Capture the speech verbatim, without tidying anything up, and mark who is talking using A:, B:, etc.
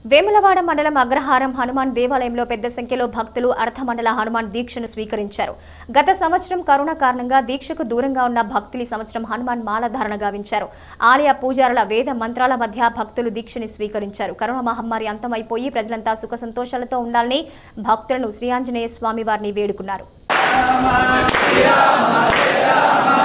A: వేములవాడ మండలం అగ్రహారం హనుమాన్ దేవాలయంలో పెద్ద సంఖ్యలో భక్తులు అర్ధమండల హనుమాన్ దీక్షను స్వీకరించారు. గత సంవత్సరం కరోనా కారణంగా దీక్షకు దూరంగా ఉన్న భక్తులు సంవత్సరం హనుమాన్ మాలధారణ గావించారు. ఆలయ పూజారుల వేద మంత్రాల మధ్య భక్తులు దీక్షని స్వీకరించారు. కరోనా మహమ్మారి అంతమైపోయి ప్రజలంతా సుఖ సంతోషాలతో ఉండాలని భక్తులను శ్రీ ఆంజనేయ స్వామి వారిని వేడుకున్నారు.